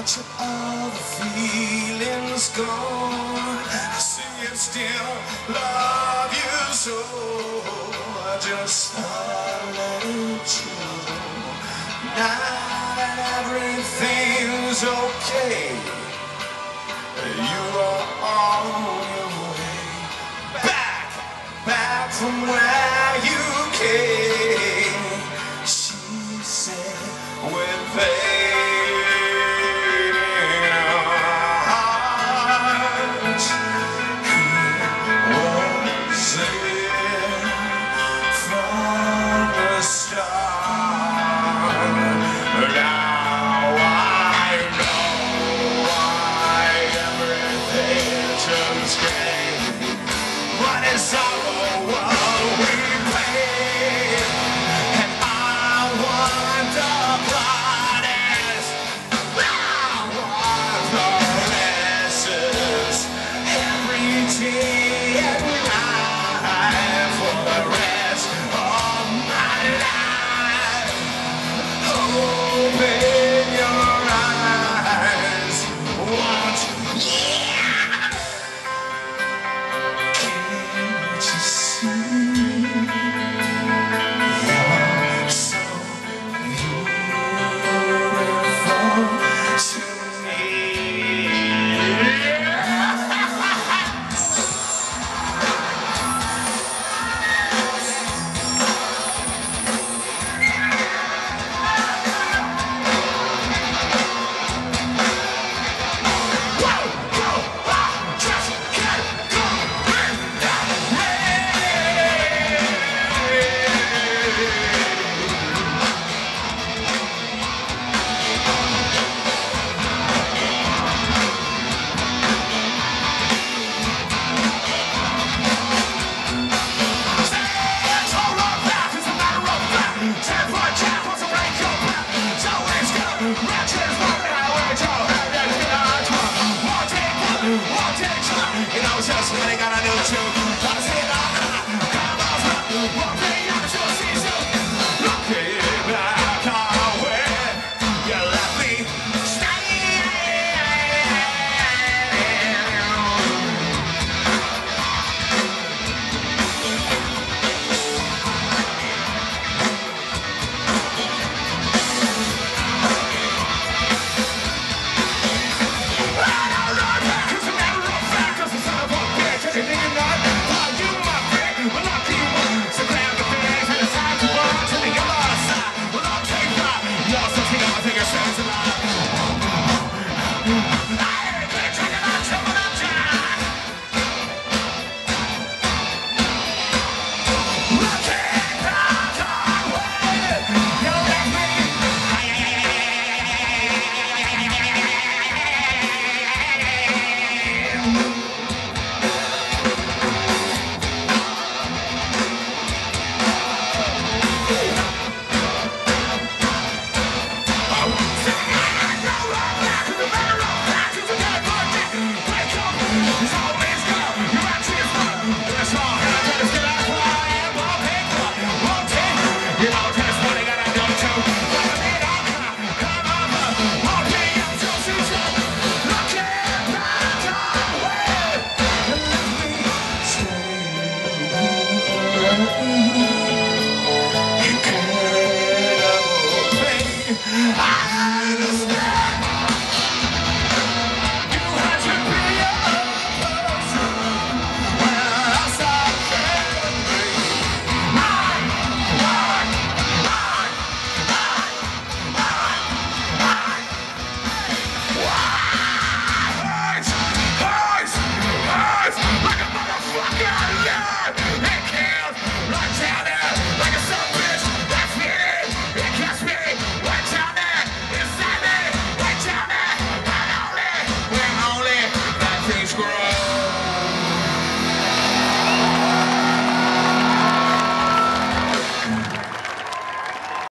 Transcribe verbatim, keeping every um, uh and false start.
much of the feeling's gone. See, I still love you so. I just thought I'd let you know. Now that everything's okay, you are on your way back, back from where you came. She said, with fading hearts, he was there from the start. Now I know why everything turns gray, but it's our world we play, and I wonder what is, I wonder lessons every day and night for the rest of my life. Open your eyes, won't you? Can't you see? You're so beautiful to me. You know, just when I got a new tune.